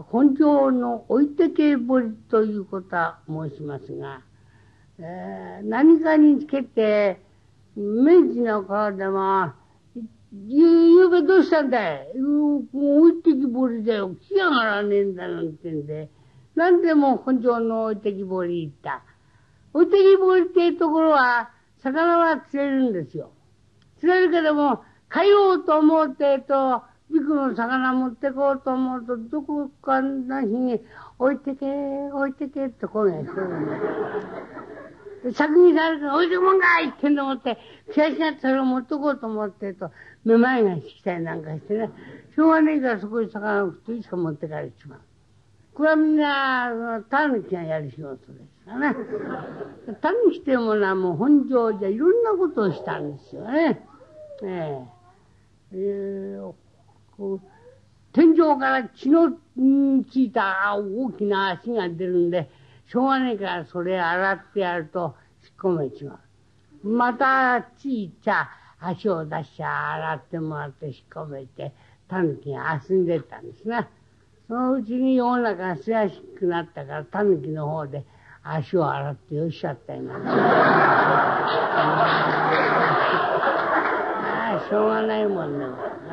本庄の置いてけぼりということは申しますが、何かにつけて、明治の顔でも、ゆうべどうしたんだい、もう置いてきぼりだよ。来やがらねえんだなんてんで、なんでも本庄の置いてきぼり行った。置いてきぼりっていうところは、魚は釣れるんですよ。釣れるけども、買おうと思ってビクの魚持ってこうと思うと、どこかの日に置いてけ、置いてけって声が聞こえるんだよ。先にされるから置いてくもんかいってんでもって、悔しがってそれを持ってこうと思ってめまいが引きたりなんかしてね、しょうがねえからそこに魚を食ってしか持ってかれちまう。これはみんな、タヌキがやる仕事ですからね。タヌキというものはもう本庄じゃいろんなことをしたんですよね。こう天井から血のついた大きな足が出るんで、しょうがねえからそれ洗ってやると引っ込めちまう。またちいちゃ足を出しちゃ洗ってもらって引っ込めて、タヌキが遊んでったんですね。そのうちに世の中がすやしくなったから、タヌキの方で足を洗ってよっしゃったよな。しょうがないもんね。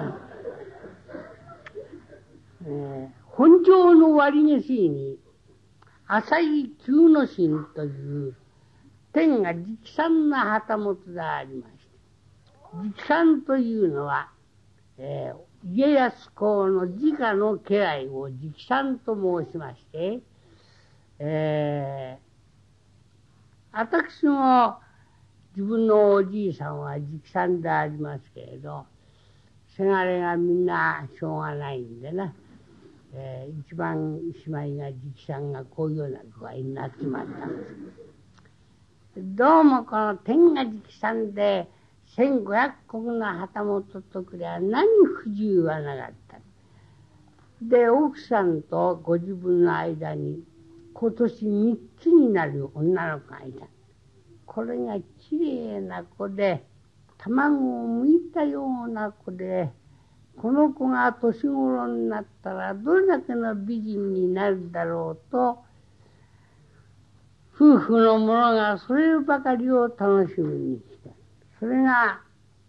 本庄の割下水に、浅井久之進という天が直参な旗本がありまして、直参というのは、家康公の直の家来を直参と申しまして、私も自分のおじいさんは直参でありますけれど、せがれがみんなしょうがないんでね、一番しまいが直参がこういうような具合になっちまったんです。どうもこの天が直参で1500石の旗本とくりゃ何不自由はなかった。で、奥さんとご自分の間に今年3つになる女の子がいた。これがきれいな子で、卵を剥いたような子で、この子が年頃になったらどれだけの美人になるだろうと、夫婦の者がそればかりを楽しみにして、それが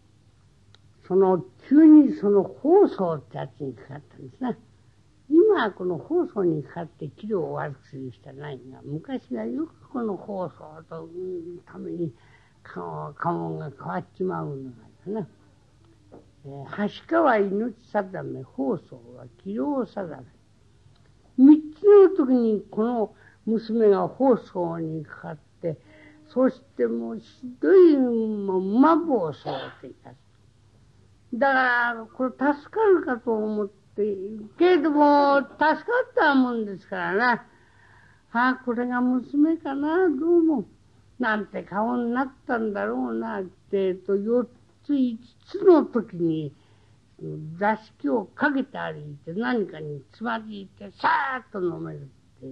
急に放送ってやつにかかったんですね。今はこの放送にかかって器量を悪くする人はないが、昔はよくこの放送とために家紋が変わっちまうのがね。橋川命定め、放送は器量定め。三つの時にこの娘が放送にかかって、そしてもうひどい馬暴走ってやつ。だからこれ助かるかと思って、けれども助かったもんですからね。これが娘かな、どうも。なんて顔になったんだろうな、って4つ5つの時に座敷をかけて歩いて何かにつまずいてさーっと飲めるって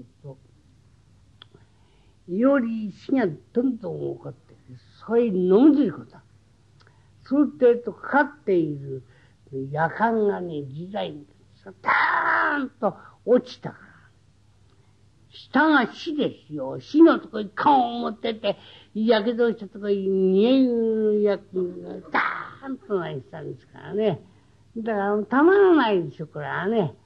より石がどんどん起こってそれに飲みずることだ。そうってかかっている夜間がね、自在にターンと落ちたから。下が死ですよ。死のとこに顔を持ってって、やけどしたとこに煮えるやつがダーンとなりしたんですからね。だからたまらないでしょ、これはね。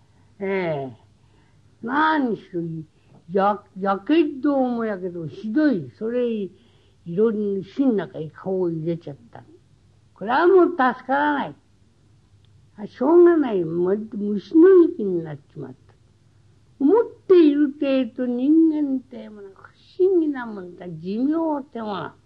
何しろ、やけどもやけどひどい。それ、いろんな死の中に顔を入れちゃった。これはもう助からない。しょうがない。虫の息になっちまった。思っている程度人間ってもの不思議なもんだ。寿命ってもの。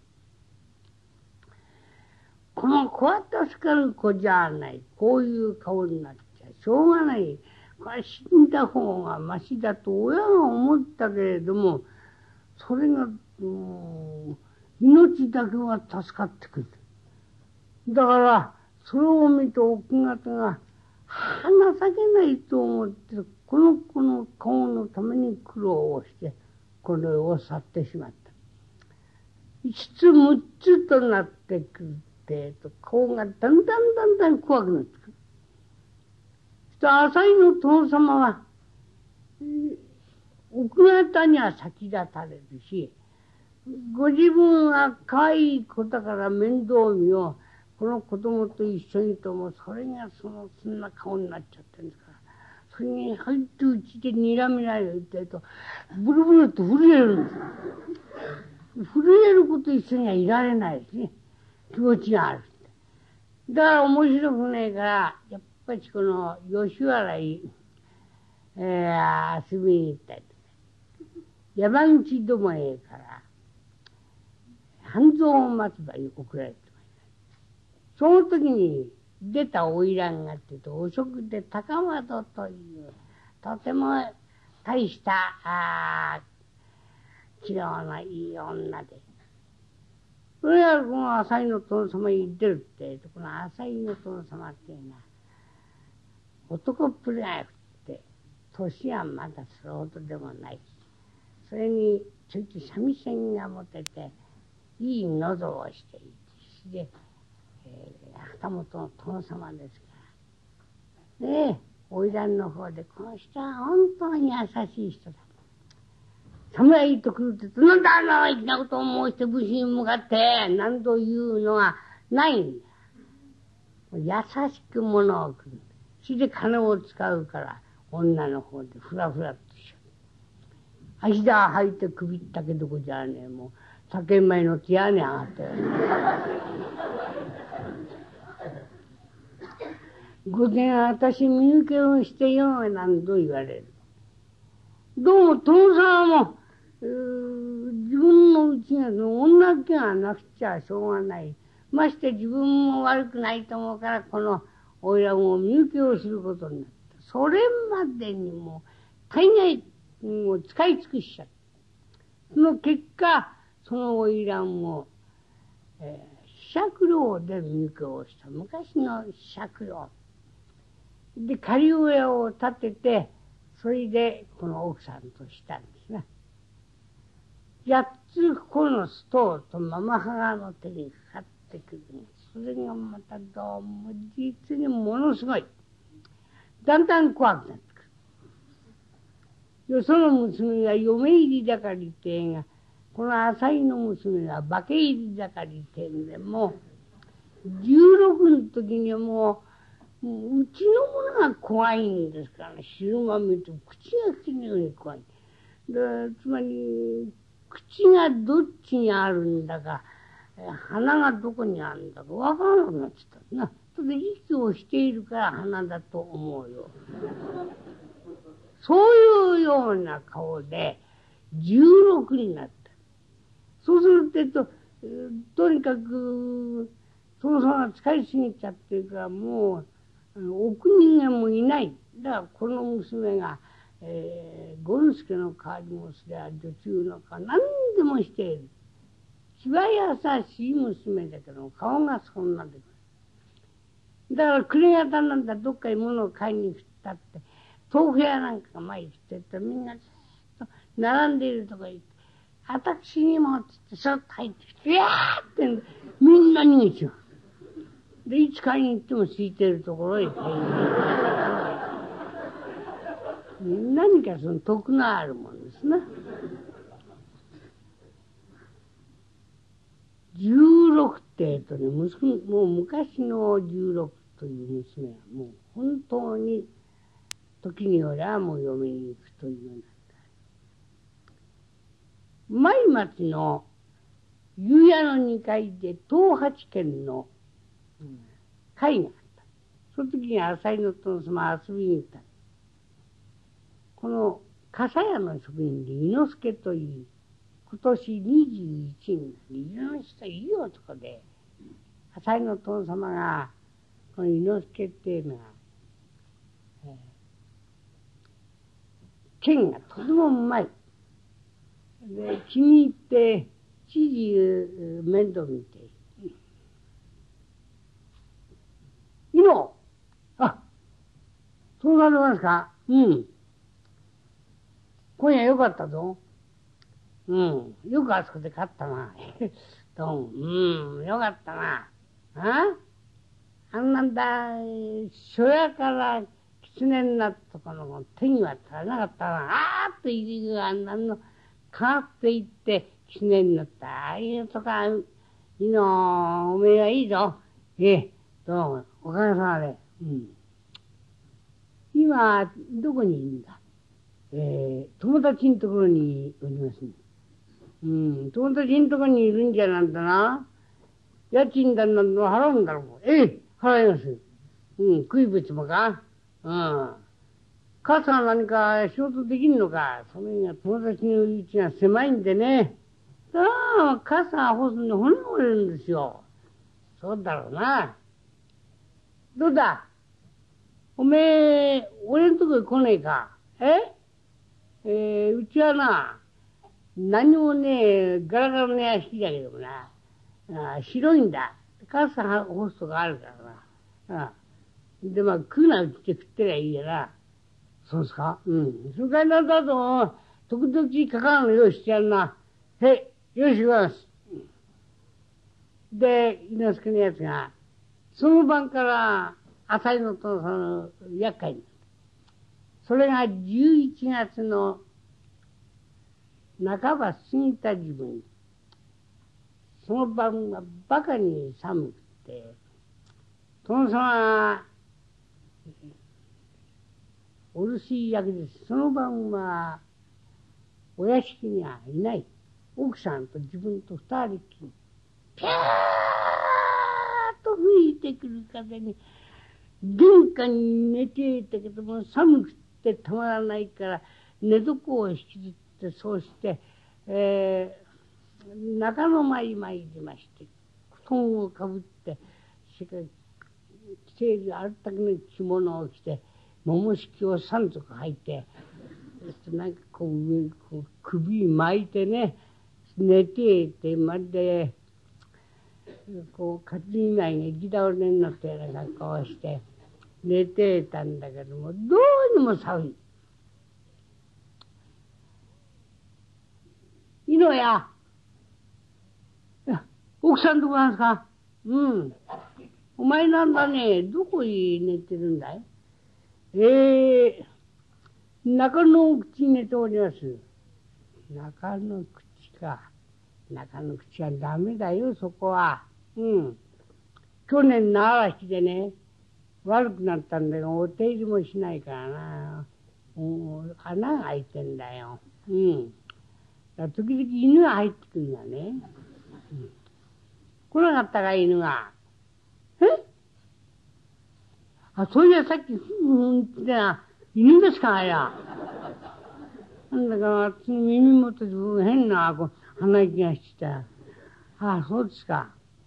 この子は助かる子じゃない。こういう顔になっちゃしょうがない。これは死んだ方がましだと親が思ったけれども、それが、命だけは助かってくる。だから、それを見て奥方が、情けないと思って、この子の顔のために苦労をして、これを去ってしまった。5つ6つとなってくるって顔がだんだん怖くなってくる。そして浅井の殿様は、 奥方には先立たれるし、ご自分は可愛い子だから面倒見よう。この子供と一緒にとも、それがそんな顔になっちゃってるんですから。それに入ってうちで睨みないで言ってると、ブルブルと震えるんです。震える子と一緒にはいられないですね。気持ちがあるって。だから面白くねえから、やっぱりこの吉原へ、遊びに行ったりとか、山口どもへから、半蔵松葉に送られてまいります。その時に出た花魁がってと、お食で高窓という、とても大した、器量のいい女で、それはこの浅井の殿様に出るって、この浅井の殿様っていうのは、男っぷりがよくって、年はまだそれほどでもない。それに、ちょいと三味線が持てて、いい喉をしていて、で、旗本の殿様ですから。ねえ、花魁の方で、この人は本当に優しい人だ。侍と来るってなんだいきなことを申して武士に向かって何度言うのがないんだ。優しく物を送る。それで金を使うから女の方でふらふらっとしよう。足田履いて首ったけどこじゃねえ、もう酒前の手屋根上がってる。午前私身請けをしてよなんと言われる。どうも殿様も自分のうちが女気がなくちゃしょうがない。まして自分も悪くないと思うから、この花魁を身請けをすることになった。それまでにも大概もう使い尽くしちゃった。その結果、その花魁を、借料で身請けをした。昔の借料。で、仮親を立てて、それでこの奥さんとしたんですね。8つこのストーとママ母の手にかかってくるんです。それがまたどうも実にものすごい。だんだん怖くなってくる。よその娘が嫁入り盛りってえが、この浅井の娘が化け入り盛りってんで、もう16の時にはもううちのものが怖いんですからね。昼間見ると口が切れるように怖い。でつまり口がどっちにあるんだか、鼻がどこにあるんだかわからなくなっちゃったな。それで息をしているから鼻だと思うよ。そういうような顔で16になった。そうすると、とにかく殿様が使いすぎちゃってるから、もうお国がもいない。だからこの娘が権助の代わりもすりゃ女中のか何でもしている。気は優しい娘だけど顔がそんなでくる。だから暮れ方なんだどっかに物を買いに行ったって、豆腐屋なんかが前に来てるとみんなずっと並んでいるとこへ行って、私にもつってそっと入ってきて、いやーってみんな逃げちゃう。で、いつ買いに行っても空いてるところへ買いに行く。何かその得のあるもんですな。16ってね、もう昔の16という娘はもう本当に時によりはもう嫁に行くというようになった。前町の湯屋の2階で東八軒の会があった。その時に浅井の殿様遊びに行った。この笠屋の職員で伊之助という、今年21になる伊之助いい男で、浅井の殿様がこの伊之助っていうのが、剣がとてもうまい。で気に入って知事面倒見ていの、あ、そうなりますか。うん。今夜よかったぞ。うん。よくあそこで勝ったな。どうも。よかったな。あんなんだ、初夜から来狐になったとこの手には足らなかったな。あーっと入りがなんの、かかっていって、狐になった。ああいうとか、いいの、おめえはいいぞ。どうも、おかげさまで。今、どこにいるんだ？友達のところにおりますね。友達のところにいるんじゃなんだな。家賃だなんだ払うんだろう。払います。食いぶちもか？母さん何か仕事できんのか？その辺が友達の家が狭いんでね。母さん干すのに骨が折れるんですよ。そうだろうな。どうだ？おめえ、俺んとこへ来ねえか？うちはな、何もねえ、ガラガラの屋敷だけどもな、白いんだ。母さん干すとかあるからな。で、食うなうちで食ってりゃいいやな。そうですか？それからなんだと、時々かかるの用意してやるな。よし、よし。で、猪之助のやつが、その晩から浅井のとその厄介になった。それが11月の半ば過ぎた時分、その晩はバカに寒くて、殿様がお留守居役です。その晩はお屋敷にはいない。奥さんと自分と二人きり。ピャーッと吹いてくる風に、玄関に寝ていたけども、寒くてたまらないから、寝床を引きずって、そうして、中の間に参りまして、布団をかぶって、それから着ているあったかな着物を着て、桃敷を3足履いて、なんかこう上にこう首巻いてね、寝ていて、まるで、こう、担ぎ前が行き倒れになったような格好をして、寝ていたんだけども、どうにも寒い。いのや、奥さんどこなんですか？お前なんだね、どこに寝てるんだい？中の口に寝ております。中の口か。中の口はダメだよ、そこは。去年の嵐でね、悪くなったんだよ。お手入れもしないからな。穴が開いてんだよ。時々犬が入ってくるがね。来なかったか、犬が。そういやさっき、ってな、犬ですか、あや。なんだか、私の耳元で変な鼻息がしてた。そうですか。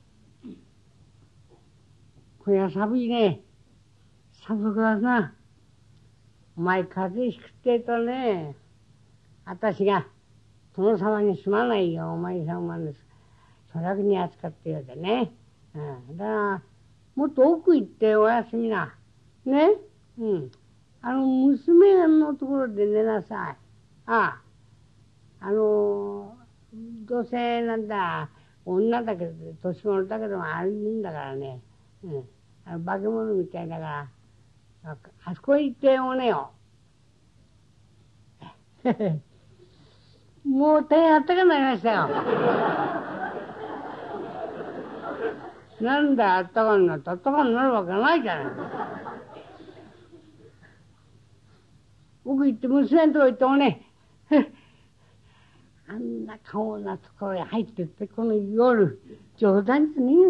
これは寒いね。寒くだな。お前風邪ひくってとね、私が殿様にすまないよ、お前さんはです。それだけに扱ってようでね。だから、もっと奥行ってお休みな。ね。娘のところで寝なさい。どうせなんだ、女だけど、年頃だけどもあるんだからね。化け物みたいだから、あそこへ行っておねよ。もう大変あったかくなりましたよ。なんだあったかになった。あったかになるわけないじゃない。僕行って娘のとこ行ってもね、あんな顔なところへ入ってって、この夜、冗談じゃねえよ。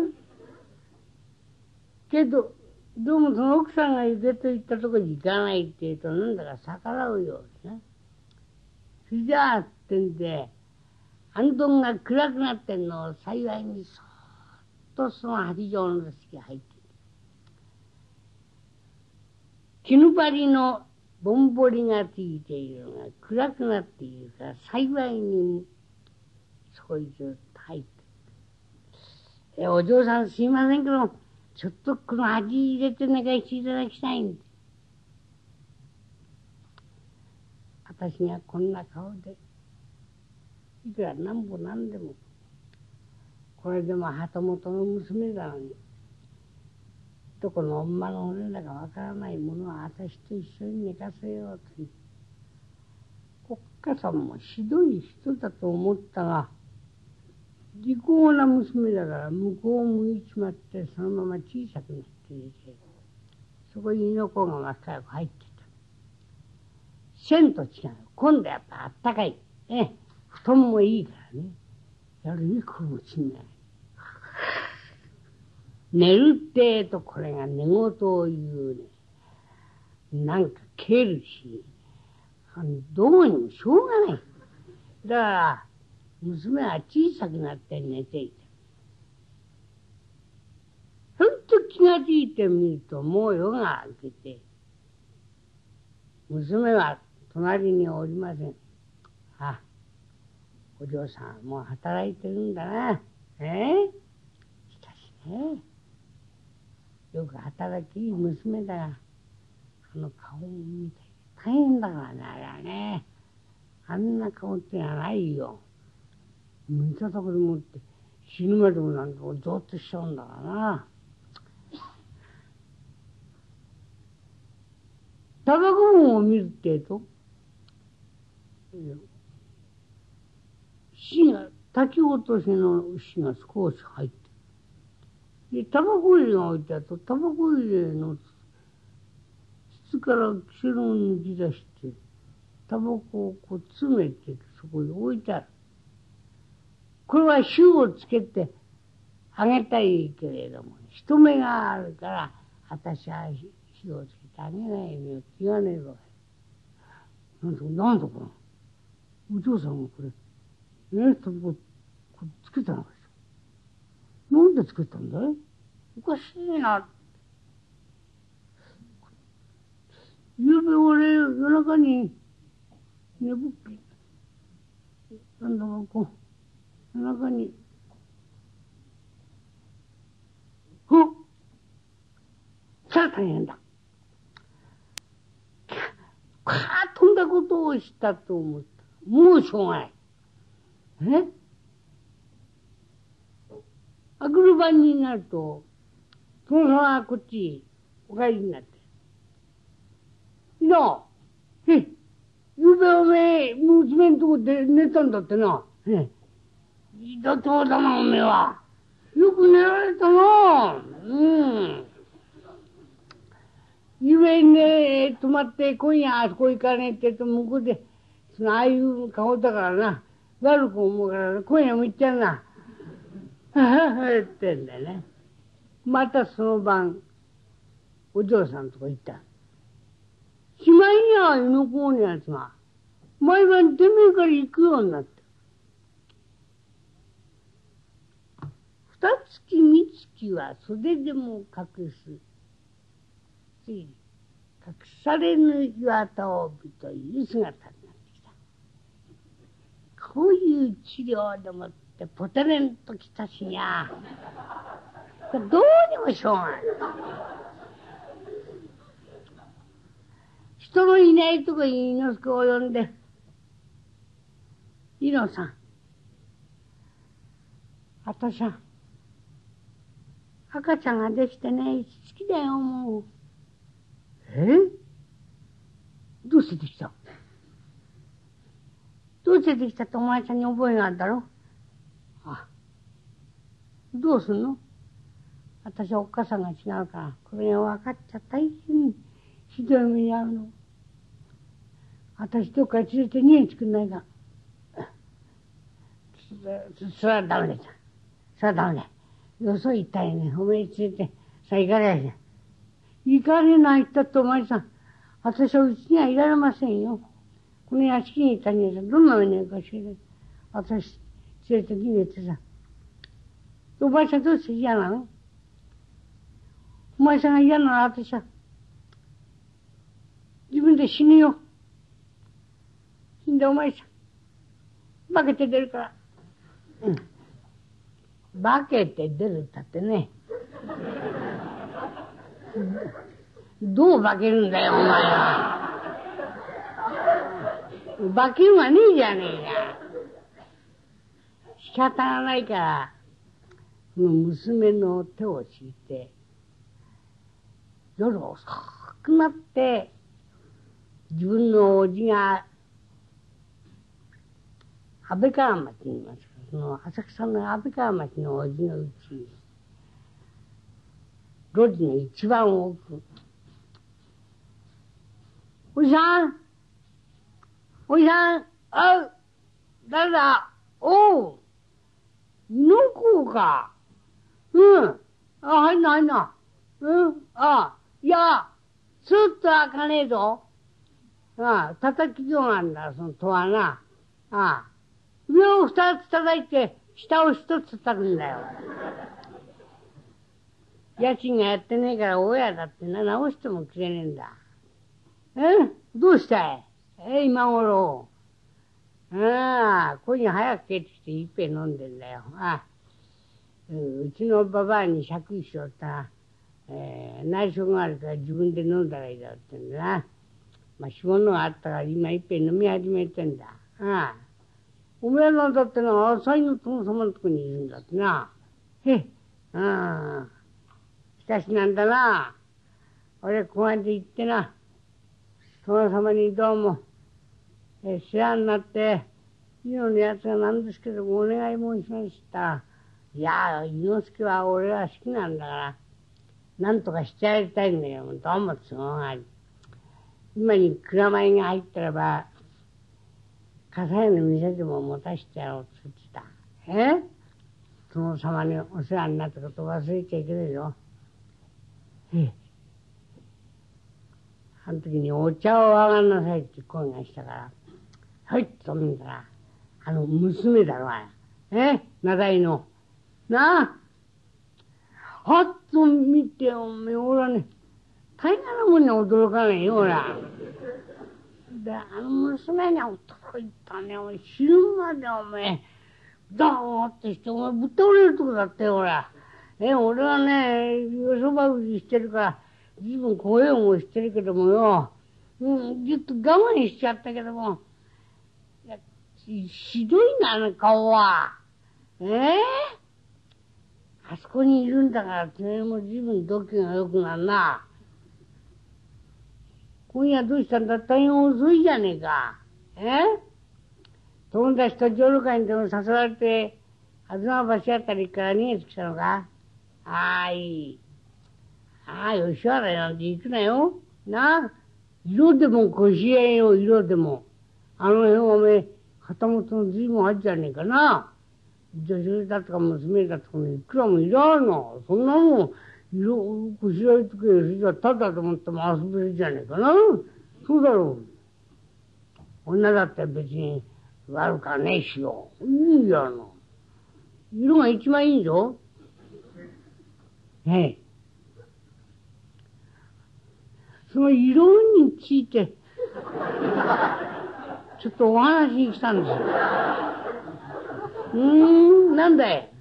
けど、どうもその奥さんが出て行ったとこに行かないって言うと、なんだか逆らうようね。それじゃあってんで、あんどんが暗くなってんのを幸いにそーっとその八畳の隙入って、絹張りのぼんぼりがついているのが暗くなっているから、幸いにそこにずっと入って、お嬢さんすいませんけど、ちょっとこの端入れて寝かしていただきたいんで。私がこんな顔で、いくらなんぼなんでも、これでも旗本の娘なのに、 どこの女の骨だかわからないものは私と一緒に寝かせようという。おっかさんもひどい人だと思ったが、利口な娘だから向こうを向いちまって、そのまま小さくなって出て、そこに猪子が若い子入ってた。線と違う。今度やっぱあったかい。布団もいいからね。やるいいかもしんない。寝るってとこれが寝言を言うね。なんか蹴るし、どうにもしょうがない。だから、娘は小さくなって寝ていた。ほんと気がついてみると、もう夜が明けて、娘は隣におりません。あ、お嬢さんもう働いてるんだな。しかしね、よく働きいい娘だが、あの顔を見て大変だからね、あれはね。あんな顔ってのはないよ。見たとこでもって死ぬまでもなんてゾーッとしちゃうんだからな。タバコ本を見るってえと、火が、焚き落としの火が少し入って、で、タバコ入れが置いてあると、タバコ入れの筒からキセルを抜き出して、タバコをこう詰めてそこに置いてある。これは火をつけてあげたいけれども、人目があるから、私は火をつけてあげないよって言わねえぞ。なんだこれ。お嬢さんがこれ、タバコつけたのかしら。なんでつけたんだい？おかしいな。ゆうべ俺、夜中に寝ぼっけ、なんだかこう、夜中に、さあ大変だ。とんだことをしたと思った。もうしょうがない。あくる晩になると、殿様はこっちお帰りになって。ゆうべおめえ、娘んとこで寝たんだってな。いいだとだな、おめえは。よく寝られたな。ゆえね、泊まって今夜あそこ行かねえってと向こうで、ああいう顔だからな、悪く思うから、今夜も行っちゃうな。ってんだよね。またその晩、お嬢さんとこ行った。しまいには猪子のやつが、毎晩てめえから行くようになった。二月三月は袖でも隠す。ついに隠されぬ岩田帯という姿になってきた。こういう治療でもってポテレンときたしにゃ、どうにもしょうがない。人のいないとこに猪之助を呼んで、猪さん、私は赤ちゃんができてね、好きだよ、もう。どうしてできた？どうしてできたってお前さんに覚えがあるだろ？どうすんの？私はおっかさんが違うから、これが分かっちゃ大変ひどい目に遭うの。私どっか連れて逃げてくんないか。それはダメだ。それはダメだ。よそ行ったりね、おめえ連れて、さあ行かれないじゃん。行かれないったってお前さん、私はうちにはいられませんよ。この屋敷にいたにはどんな目に遭うかしら。私連れて逃げてさ。お前さんどうして嫌なの？お前さんが嫌なら私は自分で死ぬよ。死んでお前さん化けて出るから。化けて出るったってね。どう化けるんだよお前は。化けるがねえじゃねえか。仕方がないから、娘の手を引いて、 夜遅くなって、自分のおじが、安倍川町にいますから、その浅草の安倍川町のおじのうち、路地の一番奥、おじさんおじさん誰だおう猪子か入んな。いや、スーッと開かねえぞ。叩き状なんだ、その戸はな。上を二つ叩いて、下を一つ叩くんだよ。家賃がやってねえから親だってな、直してもくれねえんだ。どうしたい今頃。今夜早く帰ってきて一杯飲んでんだよ。うちのババアに借金しよったら、内緒があるから自分で飲んだらいいだろうってんだな。仕物があったから今一杯飲み始めてんだ。おめえなんだってな、浅井の殿様のとこにいるんだってな。しかしなんだな。俺こうやって行ってな、殿様にどうも、世話になって、猪のやつがなんですけどもお願い申しました。いや、猪之助は俺は好きなんだから、なんとかしてやりたいんだよ。どうも都合があり。今に蔵米が入ったらば、笠屋の店でも持たしてやろうって言ってた。殿様にお世話になったこと忘れちゃいけないよ。あの時にお茶をあがんなさいって声がしたから、はいって止めたら、娘だろ、名代の。なあ。はっと見て、俺はね、大概なもんに驚かないよ、俺は。で、娘に驚いたね、昼までおめえ、ドーンってして、お前ぶっ倒れるとこだったよ、俺は。俺はね、よそば打ちしてるから、随分怖い思いしてるけどもよ、ちょっと我慢しちゃったけども、ひどいな、顔は。あそこにいるんだから、てめえも随分度胸が良くなるな。今夜どうしたんだ大変遅いじゃねえか。友達と浄瑠会にでも誘われて、吾妻橋あたりから逃げてきたのかいい。吉原なんて行くなよ。なあ。色でもこしえよ、色でも。辺おめえ、旗本の随分あるじゃねえかな。女性だとか娘だとかいくらもいらんの。そんなもん、色、こしらえとけよ。それじゃただと思っても遊べるじゃねえかな。そうだろう。女だって別に悪かねえしよ。いいやの。色が一番いいぞ。その色について、ちょっとお話に来たんですよ。なんだい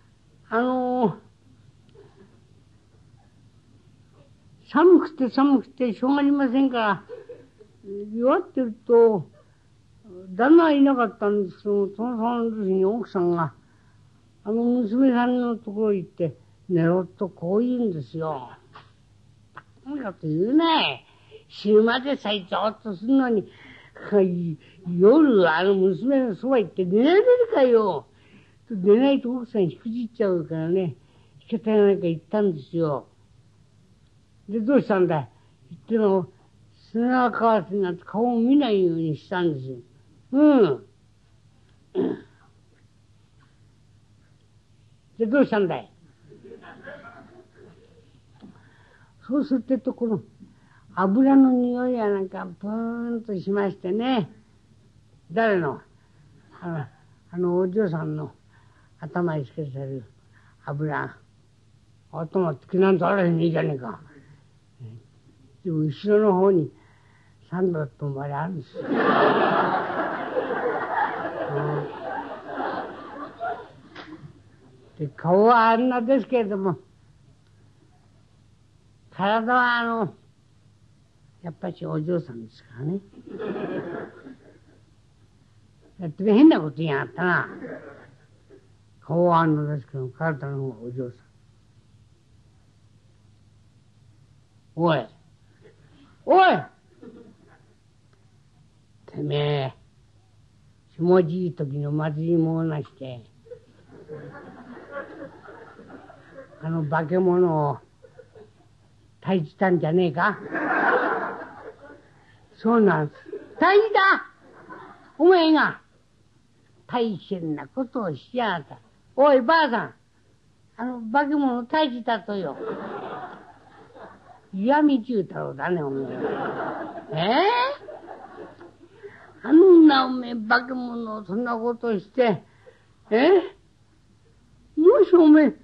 寒くてしょうがありませんから、弱ってると、旦那はいなかったんですけど、その時に奥さんが、娘さんのところへ行って、寝ろとこう言うんですよ。何かと言うね。死ぬまでさえぞっとするのに、夜娘のそば行って寝られるかよ。寝ないと奥さんしくじっちゃうからね、仕方がないか言ったんですよ。で、どうしたんだい言っても、砂川わせになって顔を見ないようにしたんですよ。で、どうしたんだいそうすると、この油の匂いやなんか、プーンとしましてね。誰のお嬢さんの頭につけてる油。頭つけなんとあらへんねえじゃねえか。でも後ろの方に3度とまであるんですよ。で顔はあんなですけれども、体はやっぱりお嬢さんですからね。だって変なこと言いやがったな。顔はあんなですけど、体の方がお嬢さん。 おい。おいてめえ、しもじい時の祭りもなして、あの化け物を退治したんじゃねえか。そうなんです。退治だ。お前が大変なことをしやがった。おいばあさん、あの化け物を退治だとよ。嫌味中太郎だね、お前。あんなおめえ化け物をそんなことして、もしおめえ、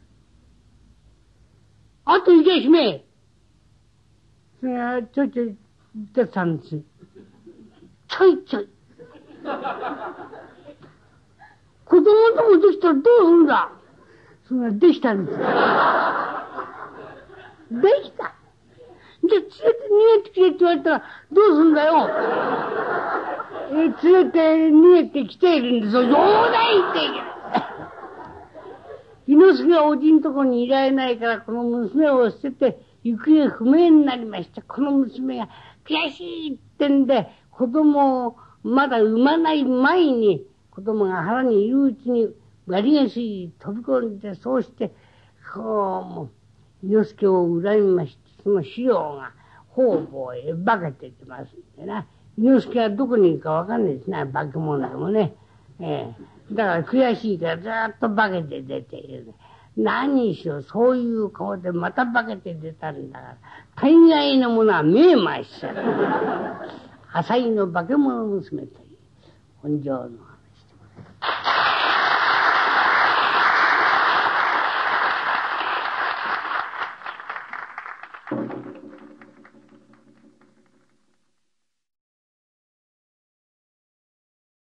あといけしめえ。それはちょいちょい言ってたんです。ちょいちょい。子供でもできたらどうするんだ。それはできたんです。できた。じゃあ連れて逃げてきてって言われたらどうすんだよ。連れて逃げてきているんですよ。冗談言っていけない。猪之助はおじんとこにいられないから、この娘を捨てて行方不明になりました。この娘が悔しいってんで、子供をまだ産まない前に、子供が腹にいるうちに割り下水飛び込んで、そうして、こう、もう、猪之助を恨みまして、その資料が方々へ化けてきますんでな。猪之助はどこにいるかわかんないですね、化け物でもね。だから悔しいからずーっと化けて出ている。何しろそういう顔でまた化けて出たんだから、大概のものは見えましちゃう。浅井の化け物娘という本上の話でございます。